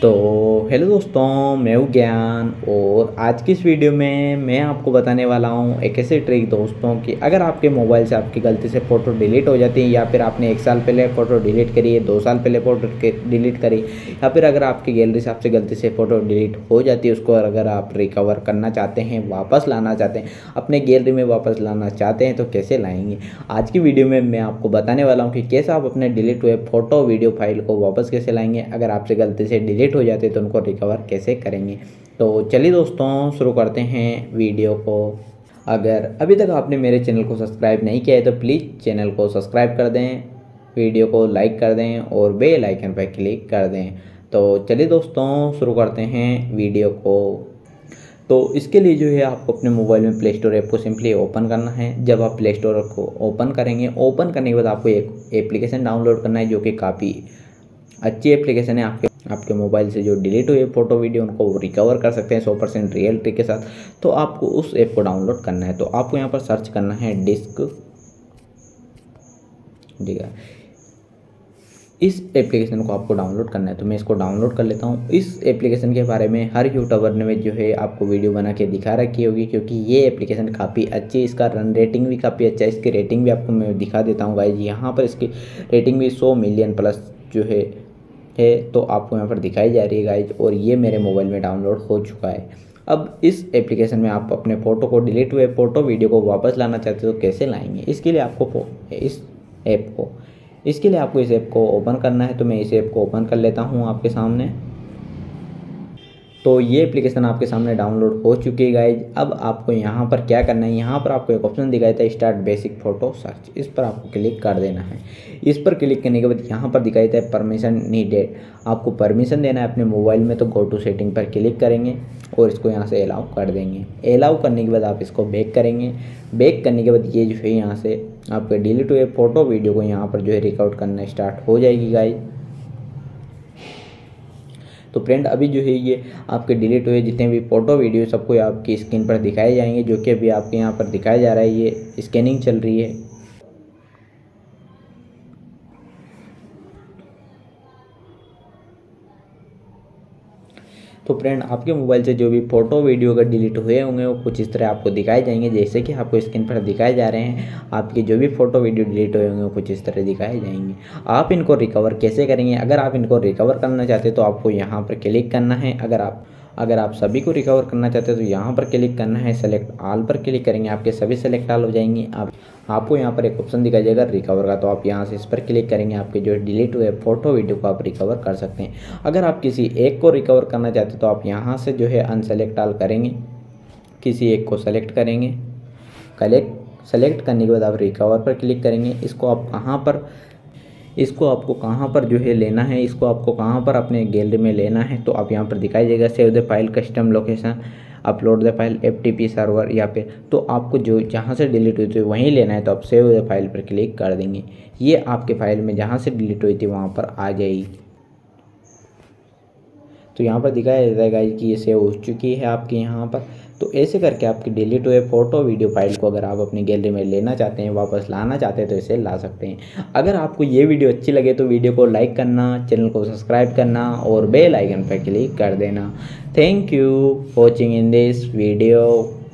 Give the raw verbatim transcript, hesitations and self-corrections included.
तो हेलो दोस्तों, मैं हूँ ज्ञान और आज की इस वीडियो में मैं आपको बताने वाला हूँ एक ऐसी ट्रिक दोस्तों कि अगर आपके मोबाइल से आपकी गलती से फ़ोटो डिलीट हो जाती है या फिर आपने एक साल पहले फ़ोटो डिलीट करी है, दो साल पहले फ़ोटो डिलीट करी या फिर अगर आपकी गैलरी से आपसे गलती से फ़ोटो डिलीट हो जाती है, उसको अगर आप रिकवर करना चाहते हैं, वापस लाना चाहते हैं, अपने गैलरी में वापस लाना चाहते हैं तो कैसे लाएंगे। आज की वीडियो में मैं आपको बताने वाला हूँ कि कैसे आप अपने डिलीट हुए फ़ोटो वीडियो फाइल को वापस कैसे लाएंगे, अगर आपसे गलती से डिलीट हो जाते तो उनको रिकवर कैसे करेंगे। तो चलिए दोस्तों शुरू करते हैं वीडियो को। अगर अभी तक आपने मेरे चैनल को सब्सक्राइब नहीं किया है तो प्लीज़ चैनल को सब्सक्राइब कर दें, वीडियो को लाइक कर दें और बेल आइकन पर क्लिक कर दें। तो चलिए दोस्तों शुरू करते हैं वीडियो को। तो इसके लिए जो है आपको अपने मोबाइल में प्ले स्टोर ऐप को सिंपली ओपन करना है। जब आप प्ले स्टोर को ओपन करेंगे, ओपन करने के बाद आपको एक एप्लीकेशन डाउनलोड करना है जो कि काफ़ी अच्छी एप्लीकेशन है। आपके आपके मोबाइल से जो डिलीट हुए फ़ोटो वीडियो उनको रिकवर कर सकते हैं सौ परसेंट रियलिटी के साथ। तो आपको उस ऐप को डाउनलोड करना है। तो आपको यहाँ पर सर्च करना है डिस्क, ठीक है। इस एप्लीकेशन को आपको डाउनलोड करना है तो मैं इसको डाउनलोड कर लेता हूँ। इस एप्लीकेशन के बारे में हर यूट्यूबर ने जो है आपको वीडियो बना के दिखा रखी होगी, क्योंकि ये एप्लीकेशन काफ़ी अच्छी है, इसका रन रेटिंग भी काफ़ी अच्छा है। इसकी रेटिंग भी आपको मैं दिखा देता हूँ गाइज। यहाँ पर इसकी रेटिंग भी सौ मिलियन प्लस जो है है तो आपको यहाँ पर दिखाई जा रही है गाइज, और ये मेरे मोबाइल में डाउनलोड हो चुका है। अब इस एप्लीकेशन में आप अपने फ़ोटो को डिलीट हुए फ़ोटो वीडियो को वापस लाना चाहते हो तो कैसे लाएंगे। इसके लिए आपको इस ऐप को इसके लिए आपको इस ऐप को ओपन करना है। तो मैं इस ऐप को ओपन कर लेता हूँ आपके सामने। तो ये एप्लीकेशन आपके सामने डाउनलोड हो चुकी है गाइज। अब आपको यहाँ पर क्या करना है, यहाँ पर आपको एक ऑप्शन दिखाई देता है स्टार्ट बेसिक फ़ोटो सर्च, इस पर आपको क्लिक कर देना है। इस पर क्लिक करने के बाद यहाँ पर दिखाई देता है परमिशन नीडेड, आपको परमिशन देना है अपने मोबाइल में। तो गो टू सेटिंग पर क्लिक करेंगे और इसको यहाँ से अलाउ कर देंगे। अलाउ करने के बाद आप इसको बैक करेंगे। बैक करने के बाद ये जो है यहाँ से आपके डिलीट हुए फ़ोटो वीडियो को यहाँ पर जो है रिकॉर्ड करना स्टार्ट हो जाएगी गाइज। तो फ्रेंड अभी जो है ये आपके डिलीट हुए जितने भी फ़ोटो वीडियो सबको आपकी स्क्रीन पर दिखाए जाएंगे, जो कि अभी आपके यहाँ पर दिखाया जा रहा है। ये स्कैनिंग चल रही है। तो फ्रेंड आपके मोबाइल से जो भी फ़ोटो वीडियो अगर डिलीट हुए होंगे वो कुछ इस तरह आपको दिखाए जाएंगे, जैसे कि आपको स्क्रीन पर दिखाए जा रहे हैं। आपके जो भी फ़ोटो वीडियो डिलीट हुए होंगे वो कुछ इस तरह दिखाए जाएंगे। आप इनको रिकवर कैसे करेंगे, अगर आप इनको रिकवर करना चाहते तो आपको यहाँ पर क्लिक करना है। अगर आप अगर आप सभी को रिकवर करना चाहते हैं तो यहाँ पर क्लिक करना है, सेलेक्ट ऑल पर क्लिक करेंगे, आपके सभी सेलेक्ट ऑल हो जाएंगे। आप आपको यहाँ पर एक ऑप्शन दिखाई देगा रिकवर का, तो आप यहाँ से इस पर क्लिक करेंगे। आपके जो डिलीट हुए फ़ोटो वीडियो को आप रिकवर कर सकते हैं। अगर आप किसी एक को रिकवर करना चाहते हैं तो आप यहाँ से जो है अनसेलेक्ट ऑल करेंगे, किसी एक को सेलेक्ट करेंगे। कलेक्ट सेलेक्ट करने के बाद आप रिकवर पर क्लिक करेंगे। इसको आप कहाँ पर इसको आपको कहाँ पर जो है लेना है, इसको आपको कहाँ पर अपने गैलरी में लेना है, तो आप यहाँ पर दिखाई देगा save the file custom location, upload the file F T P server या पे। तो आपको जो जहाँ से डिलीट हुई थी वहीं लेना है, तो आप सेव द फाइल पर क्लिक कर देंगे। ये आपके फाइल में जहाँ से डिलीट हुई थी वहाँ पर आ जाएगी। तो यहाँ पर दिखाया जाता है गाइस कि ये सेव हो चुकी है आपके यहाँ पर। तो ऐसे करके आपकी डिलीट हुए फ़ोटो वीडियो फाइल को अगर आप अपनी गैलरी में लेना चाहते हैं, वापस लाना चाहते हैं तो इसे ला सकते हैं। अगर आपको ये वीडियो अच्छी लगे तो वीडियो को लाइक करना, चैनल को सब्सक्राइब करना और बेल आइकन पर क्लिक कर देना। Thank you watching in this video.